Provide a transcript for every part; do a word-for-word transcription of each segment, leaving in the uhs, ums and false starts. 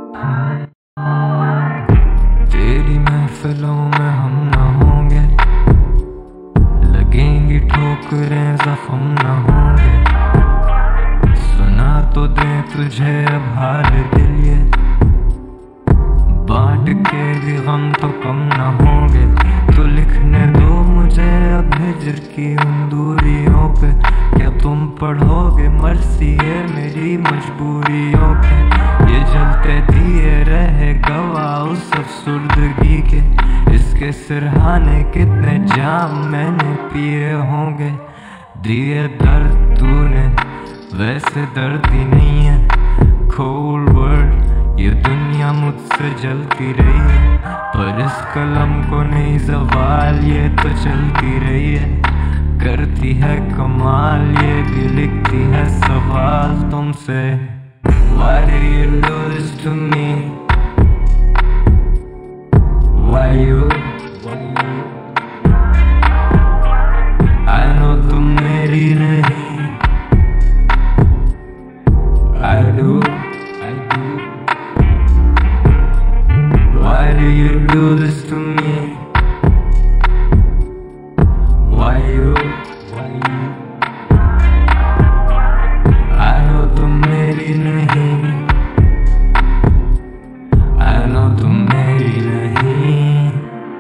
तेरी महफिलों में हम न होंगे, लगेंगी ठोकरें जख्म न होंगे। सुना तो दे तुझे अब हाल दिल ये, बांट के भी गम तो कम न होंगे। तो लिखने दो मुझे अब हिजर की उन दूरियों पे, क्या तुम पढ़ोगे मर्सी है मेरी मजबूरियों पे। ये जलते दिए रहे गवाह उस अफसुर्दगी के, इसके सिरहाने कितने जाम मैंने पिए होंगे। दिए दर्द तूने वैसे दर्द ही नहीं है, कोल्ड वर्ल्ड ये दुनिया मुझसे जलती रही है, पर इस कलम को नहीं ज़वाल ये तो चलती रही है। करती है कमाल ये भी लिखती है सवाल तुमसे। Why do you do this to me? Why you? I know तुम मेरी नहीं, I do, I do. Why do you do this to me? Why you? Why you? I know तुम मेरी नहीं, I know तुम मेरी नहीं।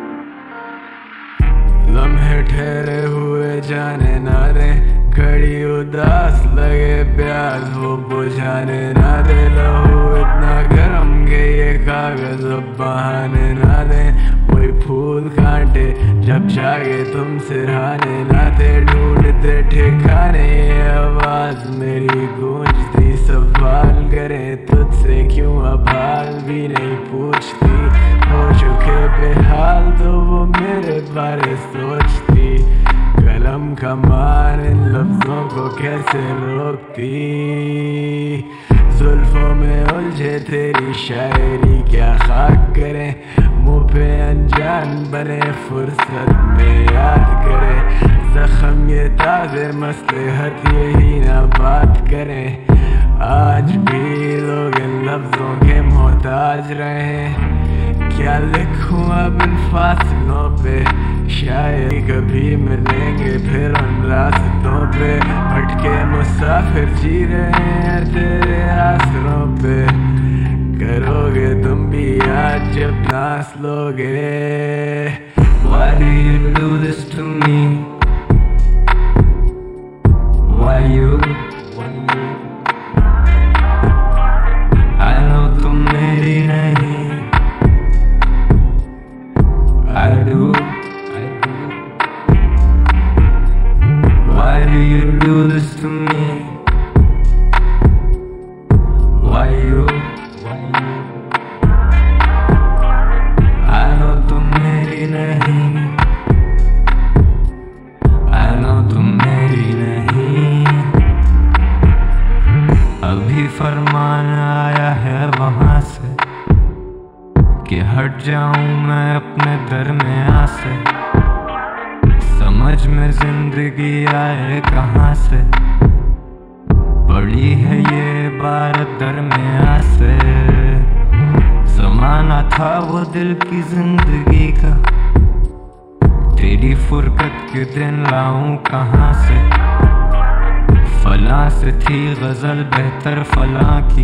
लम्हे ठहरे हुए जाने ना दे, घड़ी उदास लगे प्यास वो बुझाने ना दे। लहू इतना गरम के ये कागज अब बहाने ना दे, कोई फूल कांटे जब जागे तुम सिरहाने ना थे। ढूंढते ठिकाने ये आवाज मेरी गूंजती, सवाल करे तुझसे क्यों अब हाल भी नहीं पूछती। हो चुके बेहाल तो वो मेरे बारे सोचती, कलम का मान इन लफ्जों को कैसे रोकती। जुल्फों में उलझे तेरी शायरी क्या खाक करे, मुँह पे अनजान बने फुर्सत में याद करे। जख्म ये ताज़े मसलहत यही ना बात करें, आज भी लोग इन लफ्जों के मोहताज रहे। क्या लिखूं अब इन फासलों पे, शायद कभी मिलेंगे फिर उन रास्तों पे। भटके मुसाफिर जी रहे हैं तेरे आसरों पे, करोगे तुम भी आज जब सांस लोगे। Why do you do this to me? Why you? I know तुम मेरी नहीं, I do, I do. Why do you do this to me? Why you? Why you? I know तुम मेरी नहीं, I know तुम मेरी नहीं। अभी फरमान आया है वहाँ से कि हट जाऊं मैं अपने दरमियां से। समझ में जिंदगी आए कहाँ से, बड़ी है ये इबारत दरमियां से। जमाना था वो दिल की जिंदगी का, तेरी फुरकत के दिन लाऊं कहाँ से। फलां से थी गजल बेहतर फलां की,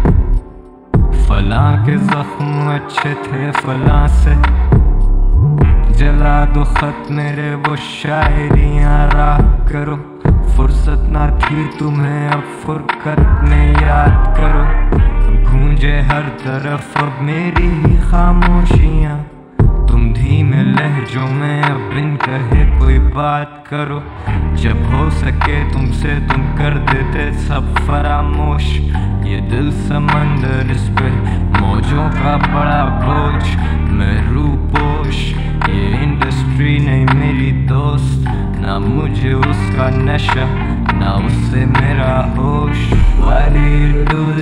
फलां के जख्म अच्छे थे फलां से। जला दो खत मेरे वो शायरियाँ राह करो, फुर्सत ना थी तुम्हें अब फुरकत में याद करो। गूंजे हर तरफ अब मेरी ही खामोशियाँ, तुम धीमे लहजों में अब बिन कहे कोई बात करो। जब हो सके तुमसे तुम कर देते सब फरामोश, ये दिल समंदर इस पे मौजों का बड़ा बोझ। मैं रूपोश ये इंडस्ट्री नहीं मेरी दोस्त, ना मुझे उसका नशा ना उससे मेरा होश। Why do you do